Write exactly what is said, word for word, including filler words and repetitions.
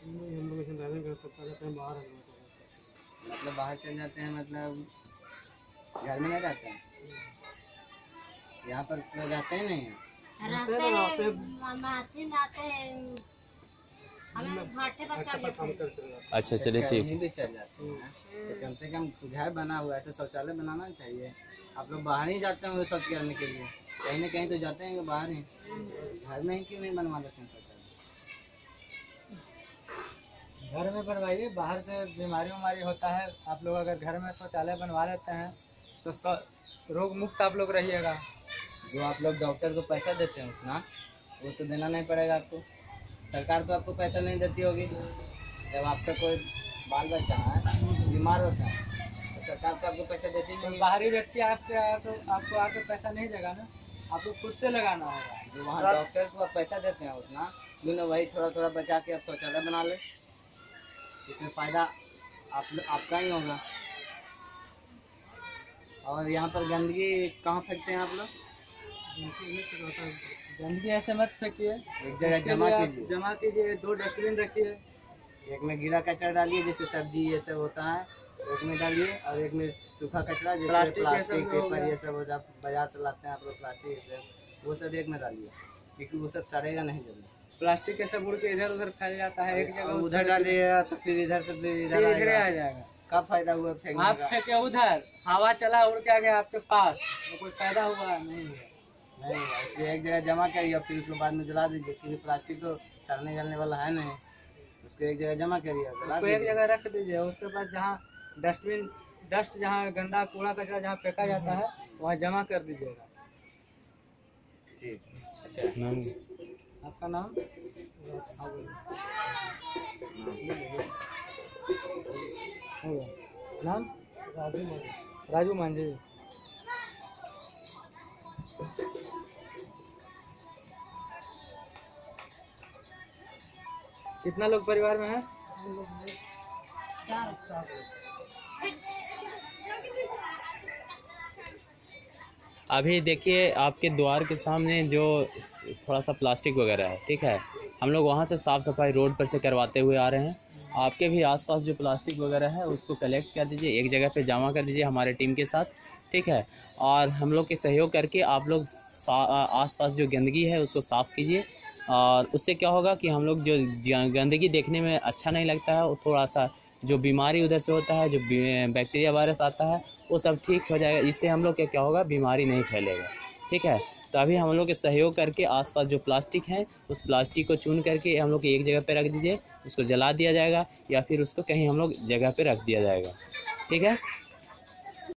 नहीं, हम लोग ऐसे ड्राइविंग कर सकते रहते हैं बाहर। मतलब बाहर चल जाते हैं, मतलब घर में नहीं रहते हैं, यहाँ पर तो जाते ही नहीं है। रहते हैं, मामाती आते हैं, हमें भाटे पर चल जाते हैं। अच्छा चलिए ठीक। कहीं भी चल जाते हैं तो कम से कम घर बना हुआ है तो शौचालय बनाना चाहिए। आप लोग बाहर ही जाते हैं शौच करने के लिए, कहीं ना कहीं तो जाते हैं बाहर ही, घर में ही क्यों नहीं बनवा लेते हैं शौचालय? घर में बनवाइए, बाहर से बीमारी उमारी होता है। आप लोग अगर घर में शौचालय बनवा लेते हैं तो रोग मुक्त आप लोग रहिएगा। जो आप लोग डॉक्टर को पैसा देते हैं उतना वो तो देना नहीं पड़ेगा आपको। सरकार तो आपको पैसा नहीं देती होगी। जब आपका कोई बाल बच्चा है बीमार होता है तो सरकार तो आपको पैसा देती नहीं। बाहरी व्यक्ति आपके तो आपको आके पैसा नहीं देगा ना, आपको खुद से लगाना होगा। जो वहाँ डॉक्टर को आप पैसा देते हैं उतना क्यों ना वही थोड़ा थोड़ा बचा के आप शौचालय बना ले, इसमें फ़ायदा आप आपका ही होगा। और यहाँ पर गंदगी कहाँ फेंकते हैं आप लोग? गंदगी ऐसे मत फेंकिए, एक जगह जमा कीजिए। जमा कीजिए, दो डस्टबिन रखिए। एक में गीला कचरा डालिए जैसे सब्जी ये सब होता है, एक में डालिए, और एक में सूखा कचरा जैसे प्लास्टिक, प्लास्टिक पेपर ये सब होता है, बाजार से लाते हैं आप लोग प्लास्टिक ये सब, वो सब एक में डालिए क्योंकि वो सब सड़ेगा नहीं जल्दी। प्लास्टिक के सब उड़ के इधर उधर फैल जाता है, एक जगह उधर डालिएगा तो फिर इधर से फिर इधर आ जाएगा। क्या फायदा हुआ फेंकने आप का? फेंके उधर, हवा चला उड़ के आ गया आपके पास, तो कोई फायदा हुआ नहीं है। नहीं, ऐसे एक जगह जमा करिए और फिर उसको बाद में जला दीजिए क्योंकि प्लास्टिक तो सड़ने गलने वाला है नहीं। उसको एक जगह जमा करिए, उसको एक जगह रख दीजिए। उसके पास जहाँ डस्टबिन डस्ट जहाँ गंदा कूड़ा कचरा जहाँ फेंका जाता है वहाँ जमा कर दीजिएगा। ठीक, अच्छा। आपका नाम? नाम राजू मांझी। राजू मांझी। कितना लोग परिवार में है? चार। अभी देखिए आपके द्वार के सामने जो थोड़ा सा प्लास्टिक वगैरह है, ठीक है, हम लोग वहाँ से साफ़ सफाई रोड पर से करवाते हुए आ रहे हैं। आपके भी आसपास जो प्लास्टिक वगैरह है उसको कलेक्ट कर दीजिए, एक जगह पे जमा कर दीजिए हमारे टीम के साथ, ठीक है। और हम लोग के सहयोग करके आप लोग आसपास जो गंदगी है उसको साफ़ कीजिए। और उससे क्या होगा कि हम लोग जो गंदगी देखने में अच्छा नहीं लगता है, वो थोड़ा सा जो बीमारी उधर से होता है, जो बैक्टीरिया वायरस आता है, वो सब ठीक हो जाएगा। इससे हम लोग के क्या होगा, बीमारी नहीं फैलेगा, ठीक है। तो अभी हम लोग के सहयोग करके आसपास जो प्लास्टिक है उस प्लास्टिक को चुन करके हम लोग एक जगह पे रख दीजिए, उसको जला दिया जाएगा या फिर उसको कहीं हम लोग जगह पे रख दिया जाएगा, ठीक है।